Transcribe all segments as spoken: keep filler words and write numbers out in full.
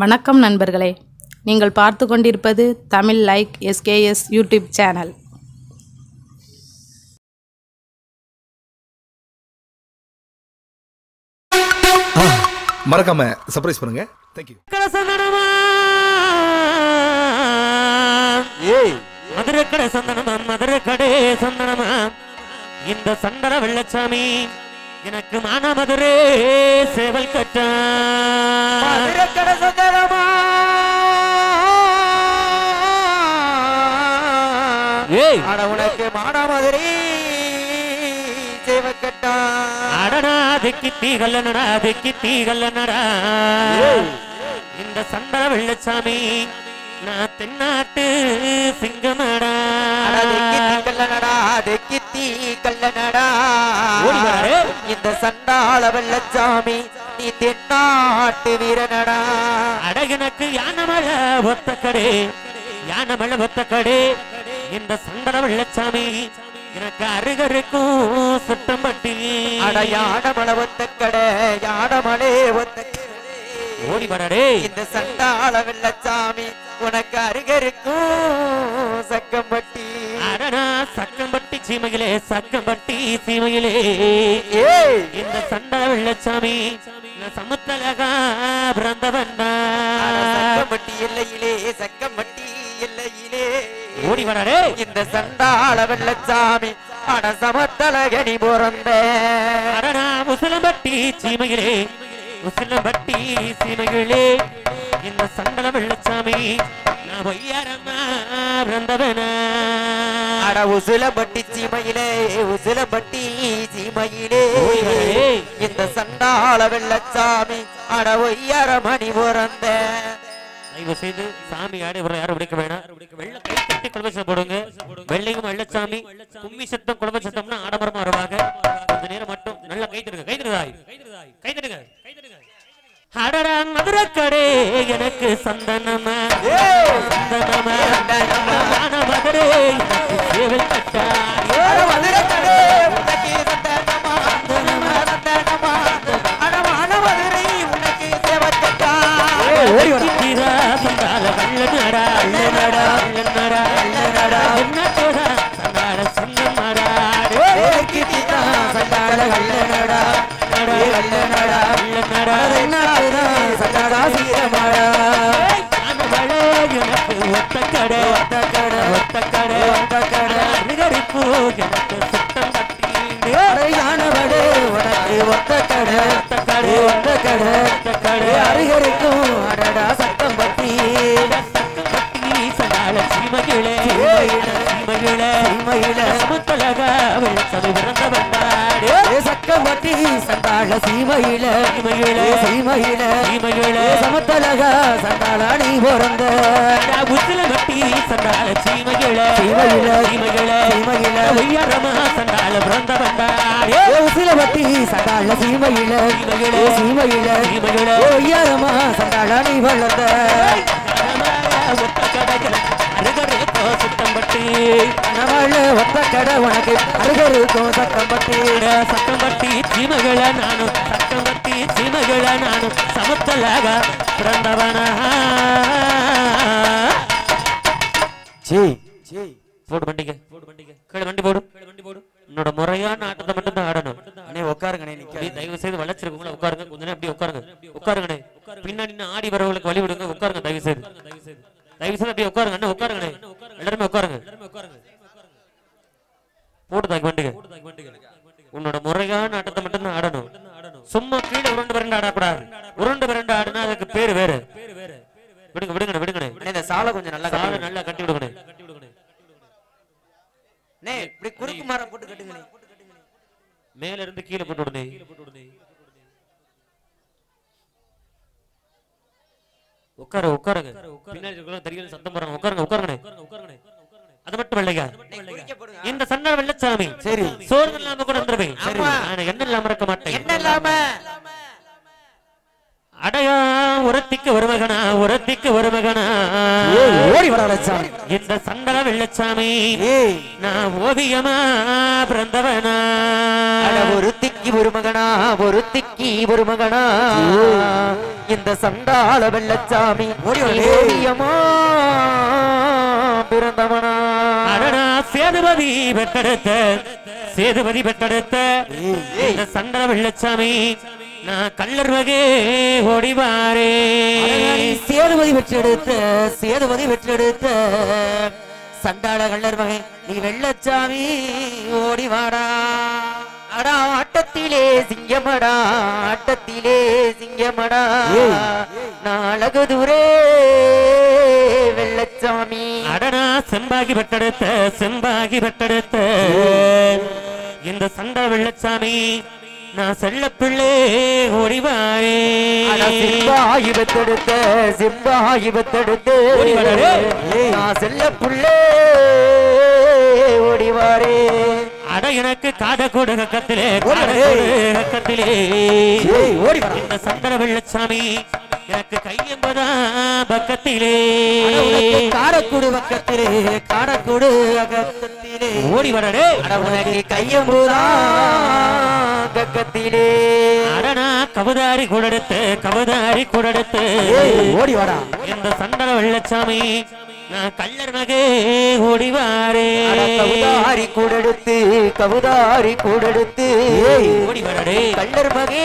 வணக்கம் நண்பர்களே, நீங்கள் பார்த்து கொண்டிருப்பது Tamil like SKS YouTube channel. மறக்காம சர்ப்ரைஸ் பண்ணுங்க. தேங்க்யூ. ஏய் மதுரை கடை சந்தனமா, மதுரை கடை சந்தனமா, இந்த சந்தன வெள்ளச்சாமி எனக்கு மான மதுரை சேவல் கட்ட மதுரை கடை சந்தனமா. ஏய் அட உனக்கு மான மதுரை சேவல் கட்ட அடடா திக்கி தீகல்லனடா, திக்கி தீகல்லனடா. இந்த சந்தன வெள்ளச்சாமி நான் தென்னாட்டு சிங்கமடா, கல்லனடா தெக்கி தீ கல்லனடா. இந்த சண்டாள வெள்ளச்சாமி நீ தென்னாட்டு வீரனடா. அடகனுக்கு யானமழ ஒத்த கடை, யானமழ ஒத்த கடை. இந்த சண்டல வெள்ளச்சாமி எனக்கு அருகருக்கும் சுட்டம்பட்டி. அட யானமழ ஒத்த கடை, யானமழே ஒத்த ஓடி வரடே. இந்த சண்டாள வெள்ளச்சாமி உனக்கு அருகருக்கும் சக்கம்பட்டி. அடடா சக்கம்பட்டி சீமையிலே, சக்கம்பட்டி சீமையிலே. இந்த சண்டாள வெள்ளச்சாமி சமுத்தலகா பிறந்தவண்ணா. சக்கம்பட்டி எல்லையிலே, சக்கம்பட்டி எல்லையிலே ஓடி வரடே. இந்த சண்டாள வெள்ளச்சாமி அட சமத்தலகனி பிறந்த. அடடா முசலம்பட்டி சீமையிலே, முசலம்பட்டி சீமைகளே. இந்த சண்டல வெள்ளச்சாமி நான் ஒய்யாரம்மா பிறந்தவனா. அட உசிலம்பட்டி சீமையிலே, உசிலம்பட்டி சீமையிலே. இந்த சண்டாள வெள்ளச்சாமி அட ஒய்யாரமணி பிறந்த. தயவு செய்து சாமி ஆடி வர யாரும் விடுக்க வேணாம். வெள்ள கை தட்டி குழம்பு போடுங்க. வெள்ளையும் வெள்ளச்சாமி கும்மி சத்தம் குழம்பு சத்தம்னா ஆடம்பரமா வருவாங்க. கொஞ்ச நேரம் மட்டும் நல்லா கை தட்டுங்க, கை தட்டுதாய், கை தட்டுங்க. அடடா மதுரை கடை எனக்கு சந்தனமா, சந்தனமா மான மதுரை எனக்கு சேவல் கட்டா. மதுரை கடை உனக்கு சந்தனமா, சந்தனமா சந்தனமா. அட மான மதுரை உனக்கு சேவல் கட்டா. ஓடிவரா சந்தால வெள்ளனடா, வெள்ளனடா வெள்ளனடா வெள்ளனடா. என்னடா சந்தால சிங்கமடா, ஏகிதிதா சந்தால வெள்ளனடா, வெள்ளனடா வெள்ளனடா. என்னடா சந்தால சிங்கமடா. அனவளே எனக்கு ஒத்த கடை, ஒத்த கடை ஒத்த கடை ஒத்த கடை. அருகருப்பு எனக்கு சுத்தம் கட்டி. அரையானவளே உனக்கு ஒத்த கடை, ஒத்த கடை ஒத்த கடை ஒத்த கடை. அருகருக்கும் அடடா சத்தம் பட்டி, சத்தம் பட்டி சந்தால சீமையிலே, சீமையிலே சீமையிலே சமுத்தலகா வெள்ளச்சாமி பிறந்தவனாடே. சக்கம் பட்டி சந்தால சீமையில, சீமையிலே சீமையிலே சீமையிலே சமுத்தலகா சந்தால நீ பிறந்த. உசிலம்பட்டி சந்தால சீமையிலே, சீமையிலே சீமையிலே சீமையிலே ஒய்யாரமா சந்தால பிறந்தவனாடே. உசிலம்பட்டி சந்தால சீமையில, சீமையிலே சீமையிலே சீமையிலே ஒய்யாரமா சந்தால நீ வளர்ந்த. ஒத்த கடை அருகருக்கோ சுத்தம்பட்டி, கனவாழ ஒத்த கடை உனக்கு அருகருக்கோ சக்கம்பட்டி. சக்கம்பட்டி சீமைகள நானும், சக்கம்பட்டி சீமைகள நானும் சமுத்தலாக பிறந்தவனா. போடு வண்டிங்க, போடு வண்டிங்க, கீழே வண்டி போடு, வண்டி போடு. என்னோட முறையான ஆட்டத்தை மட்டும் தான் ஆடணும். அண்ணே உட்காருங்கண்ணே, நிக்க தயவு செய்து வளைச்சிருக்கவங்கள உட்காருங்க. கொஞ்ச நேரம் அப்படியே உட்காருங்க, உட்காருங்கண்ணே. பின்னாடி ஆடி வரவங்களுக்கு வழி விடுங்க. உட்காருங்க தயவு செய்து, தயவு செய்து அப்படியே உட்காருங்க. அண்ணே உட்காருங்கண்ணே, எல்லாருமே உட்காருங்க. போட்டு தாக்கி வண்டிங்க. உன்னோட முறையான ஆட்டத்தை மட்டும் தான் ஆடணும். சும்மா கீழே உருண்டு விரண்டு ஆடக்கூடாது. உருண்டு விரண்டு ஆடுனா அதுக்கு பேரு வேறு. விடுங்க விடுங்க விடுங்கண்ணே. இந்த சாலை கொஞ்சம் நல்லா சாலை நல்லா கட்டி விடுங்கண்ணே. நே இப்படி குறுக்கு மரம் போட்டு கட்டுங்கண்ணே. மேல இருந்து கீழே போட்டு விடுனே. உட்கார உட்காருங்க. பின்னாடி இருக்கவங்க தெரியல சத்தம் போறாங்க. உட்காருங்க உட்காருங்கண்ணே. அது மட்டும் இல்லையா, இந்த சண்டை வெள்ளச்சாமி சரி சோறு இல்லாம கூட வந்துருவேன். நான் என்ன இல்லாம இருக்க மாட்டேன். என்ன இல்லாம அடையா உரத்திக்கு வருமகனா, உரத்திக்கு வருமகனா ஓடி வர வெள்ளச்சாமி. இந்த சண்டல வெள்ளச்சாமி நான் ஓவியமா பிறந்தவனா. ஒருத்திக்கு ஒரு மகனா, ஒருத்திக்கு ஒரு மகனா. இந்த சண்டாள வெள்ளச்சாமி ஓடியமா பிறந்தவனா அடடா சேதுபதி பெற்றெடுத்த சேதுபதி பெற்றெடுத்த இந்த சண்டாள வெள்ளச்சாமி நான் கல்லர் வகே ஓடிவாரே சேதுபதி பெற்றெடுத்த சேதுபதி பெற்றெடுத்த சண்டாள கல்லர் வகை நீ வெள்ளச்சாமி ஓடிவாடா அடா ஆட்டத்திலே சிங்கமடா ஆட்டத்திலே சிங்கமடா நாளகு தூரே வெள்ளச்சாமி அடடா செம்பாகி பெற்றெடுத்த செம்பாகி பெற்றெடுத்த இந்த சண்டாள வெள்ளச்சாமி நான் செல்ல பிள்ளை ஓடிவாரே சிம்பாகி பெற்றெடுத்த சிம்பாகி பெற்றெடுத்து நான் செல்ல பிள்ளை ஓடிவாரே அட எனக்கு காத கூடு கக்கத்திலே கக்கத்திலே இந்த சந்தன வெள்ளச்சாமி எனக்கு கையம்பதா பக்கத்திலே காரக்கூடு பக்கத்திலே காரக்கூடு பக்கத்திலே ஓடி வரடே உனக்கு கையம்புதா பக்கத்திலே அடனா கவுதாரி கூடெடுத்து கவுதாரி கூடெடுத்து ஓடி வாடா இந்த சந்தன வெள்ளச்சாமி நான் கல்லர் மகே ஓடிவாரே கவுதாரி கூடெடுத்து கவுதாரி கூடெடுத்து ஓடி வரடே கல்லர் மகே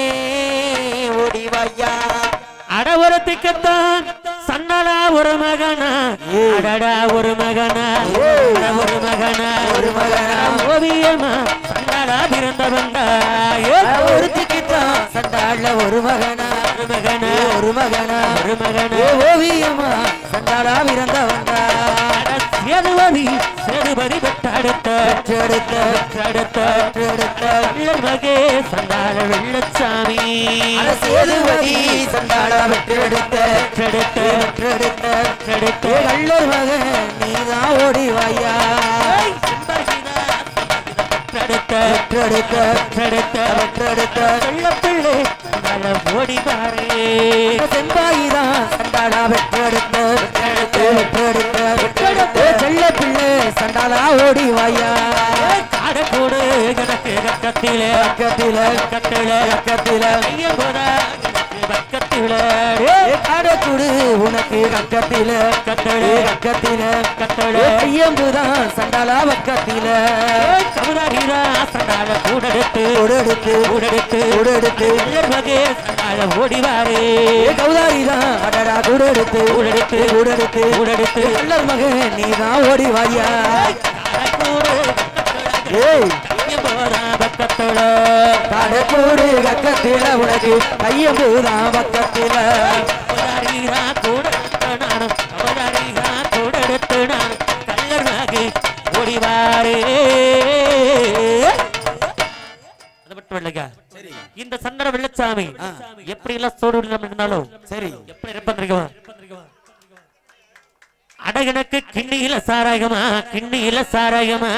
ஓடிவாயா அடவரத்துக்குத்தான் சன்னலா ஒரு மகனா அடடா ஒரு மகனா ஒரு மகனா ஒரு மகனா ஓவியமா சன்னலா பிறந்தவன்டா ஒருத்திக்குத்தான் சண்டாள ஒரு மகனா ஒரு மகனா ஒரு மகனா ஒரு மகனா ஓவியமா சண்டாளா பிறந்தவன்டா சேதுபதி சேதுபதி பெற்றெடுத்த பெற்றெடுத்த பெற்றெடுத்த பெற்றெடுத்த கல்லர் மகே சண்டாள வெள்ளச்சாமி சேதுபதி சண்டாளா பெற்றெடுத்த பெற்றெடுத்த பெற்றெடுத்த பெற்றெடுத்த கல்லர் மகன் நீதான் ஓடி வாயா பெற்றெடுத்த பெற்றெடுத்த பெற்றெடுத்த பெற்றெடுத்த வெள்ளப்பிள்ளை ஓடி பாரே செம்பாயிதான் சண்டாளா பெற்றெடுத்த பெற்றெடுத்த பெற்றெடுத்த பெற்றெடுத்த செல்ல பிள்ளை சண்டாளா ஓடி வாயா காடக்கூடு எனக்கு கக்கத்திலே பக்கத்தில கக்கத்தில பக்கத்தில ஐயம்போதா பக்கத்தில காடக்கூடு உனக்கு பக்கத்தில கக்கத்தில பக்கத்தில கக்கத்தில ஐயம்புதான் சண்டாளா பக்கத்தில கவுதாரிரா சண்டாள கூடெடுத்து கூடெடுத்து கூடெடுத்து கூடெடுத்து கல்லர் மகே சண்டாள ஓடிவாரே கவுதாரிதான் அடடா கூடெடுத்து கூடெடுத்து கூடெடுத்து கூடெடுத்து கல்லர் மகன் நீதான் ஓடி வாயா காடக்கூடு ஏய் ஐயம்போதா பக்கத்தில காடக்கூடு பக்கத்தில உனக்கு ஐயம்புதான் பக்கத்தில கவுதாரிரா கூடெடுத்து நானும் கவுதாரிரா கூடெடுத்து நானும் கல்லர் மகே ஓடிவாரே இந்த சந்தன வெள்ளச்சாமி எப்படி எல்லாம் சோடு இருந்தாலும் சரி எப்படி இருப்பா அட எனக்கு கிண்ணியில சாராயமா கிண்ணியில சாராயமா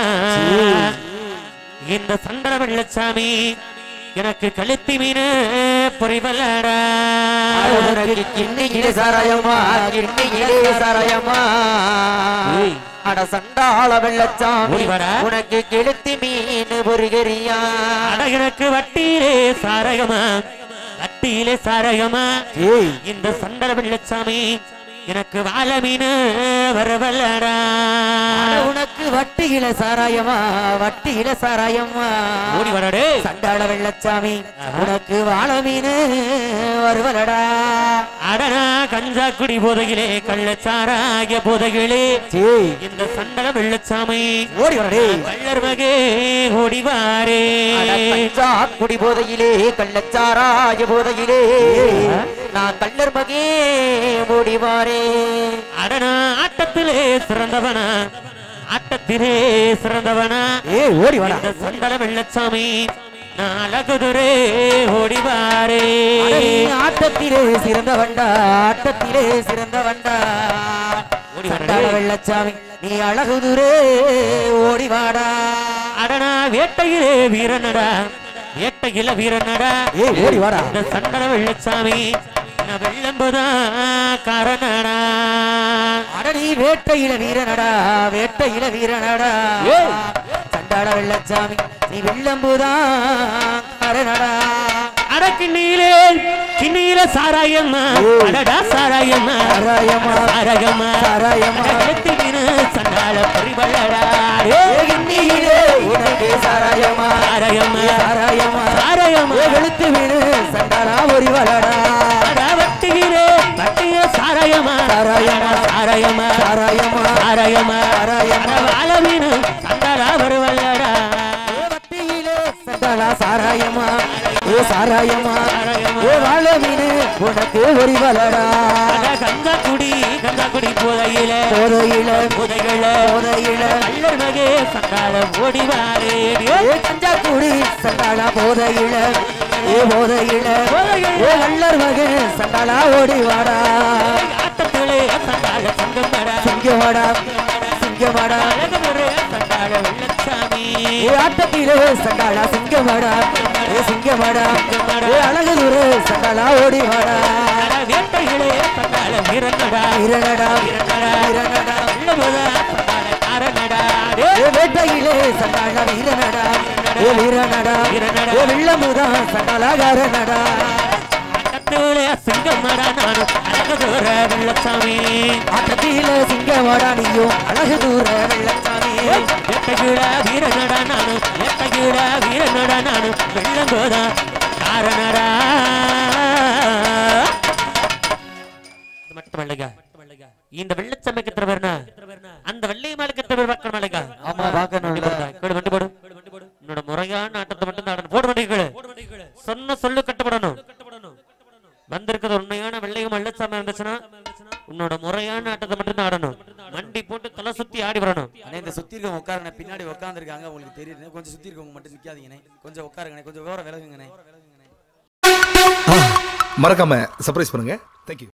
இந்த சந்தன வெள்ளச்சாமி எனக்கு கழுத்தி மீன் பொறிவல்லடா உனக்கு கிண்ணியிலே சாராயமா கிண்ணியிலே சாராயமா அட சண்டாள வெள்ளச்சாமி உனக்கு கெளுத்தி மீன் பொறிகரியா அட எனக்கு வட்டியிலே சாராயமா வட்டியிலே சாராயமா இந்த சந்தன வெள்ளச்சாமி எனக்கு வாழ மீன் வரவல்லடா உனக்கு வட்டியில சாராயமா வட்டியில சாராயமா ஓடி வரடே சண்டாள வெள்ளச்சாமி உனக்கு வாழ மீன் வருவலடா அடனா கஞ்சா குடி போதையிலே கள்ளச்சாராகிய போதைகளே இந்த சண்டல வெள்ளச்சாமி ஓடி வரடே கள்ளர் மகே ஓடிவாரே கஞ்சா குடி போதையிலே கள்ளச்சாராகிய போதையிலே நான் கள்ளர் மகே ஓடிவாரே அடனா ஆட்டத்திலே சிறந்தவனா ஆட்டத்திலே சிறந்தவனா ஏ ஓடி வாடா இந்த சண்டல வெள்ளச்சாமி நாளகுதுரே ஓடிவாரே ஆட்டத்திலே சிறந்த வண்டா ஆட்டத்திலே சிறந்த வண்டா சண்டாள வெள்ளச்சாமி நீ அழகுதுரே ஓடிவாடா அடனா வேட்டையிலே வீரனடா வேட்டையில வீரனடா ஏ ஓடி வாடா இந்த சண்டல வெள்ளச்சாமி நான் வெள்ளம்புதா காரணடா அடனி வேட்டையில வீரனடா வேட்டையில வீரனடா சண்டாள வெள்ளச்சாமி நீ வெள்ளம்புதான் காரணடா அட அட கிண்ணியிலே கிண்ணியில சாராயம்மா அடடா சாராயம்மா சாராயமா சாராயம்மா சாராயமா எடுத்துக்கினு சண்டால பரிவளடா கிண்ணியிலே உனக்கு சாராயமா சாராயம்மா சாராயமா சாராயம்மா வெளுத்து வீடு சண்டாலா ஒரு வளடா வட்டுகிறே வட்டிய சாராயம்மா சாராயமா சாராயம்மா சாராயமா சாராயம்மா சாராயமா வாழமீனு சண்டாலா வருவல்லடா வட்டியிலே சண்டாலா சாராயமா ஏ சாராயமா ஏ வாழ மீனு உனக்கு ஒரு வளடா கங்கா குடி கங்கா குடி போதையில போதையில போதைகள போதையில அல்லர் மகே சண்டால ஓடிவாரே ஏ கஞ்சா குடி சண்டாலா போதையில ஏ போதையில ஏ அல்லர் மகே சண்டாலா ஓடி வாடா ஆட்டத்திலே சண்டால சங்கமடா சிங்கமாடா சிங்கமாடா அழகமுறை சண்டால வெள்ளச்சாமி ஏ ஆட்டத்திலே சண்டாலா சிங்கமாடா ஏ சிங்கமாடா ஏ அழகு தூரு சண்டாலா ஓடி வாடா வேட்டைகளே சண்டால வீரனடா வீரனடா வீரனடா உள்ளமுதா சண்டால காரணடா ஏ வேட்டையிலே சண்டாலா வீரனடா ஏ வீரனடா ஏ வில்லமுதா சண்டாலா காரணடா ஆட்டத்திலே சிங்கமடா நானும் அழகதூர வெள்ளச்சாமி ஆட்டத்திலே சிங்கமாடா நீயும் அழகு தூர வெள்ளச்சாமி வேட்டைகள வீரனடா நானும் வேட்டைகள வீரனடா நானும் வெள்ளங்கோதா காரணடா மட்டுமல்லங்க இந்த வெள்ளச்சமைக்கு தரவர்னா அந்த வெள்ளை மாலுக்கு தரவர் பக்கம் மல்லங்க ஆமா பாக்கணும் கேடு வண்டி போடு என்னோட முறையான ஆட்டத்தை மட்டும் தான் ஆடணும் போடு வண்டிகளே சொன்ன சொல்லு கட்டப்படணும் வந்திருக்கிறது உண்மையான வெள்ளையும் வெள்ளச்சாமி இருந்துச்சுன்னா உன்னோட முறையான ஆட்டத்தை மட்டும் தான் ஆடணும் வண்டி போட்டு தலை சுத்தி ஆடி வரணும் அண்ணே இந்த சுத்தி இருக்கவங்க உட்காருங்க பின்னாடி உட்காந்துருக்காங்க உங்களுக்கு தெரியுது கொஞ்சம் சுத்தி இருக்கவங்க மட்டும் நிக்காதீங்கண்ணே கொஞ்சம் உட்காருங்கண்ணே கொஞ்சம் விவரம் விலகுங்கண்ணே மறக்காம சர்ப்ரைஸ் பண்ணுங்க. தேங்க்யூ.